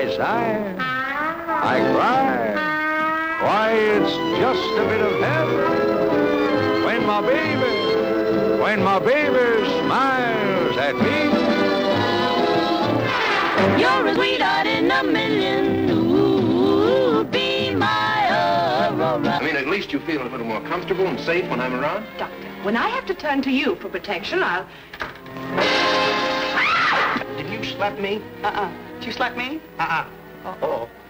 I sigh, I cry. Why, it's just a bit of heaven when my baby smiles at me. You're a sweetheart in a million. Ooh, be my Aurora. I mean, at least you feel a little more comfortable and safe when I'm around? Doctor, when I have to turn to you for protection, I'll... Did you slap me? Did you slap me? Uh-oh.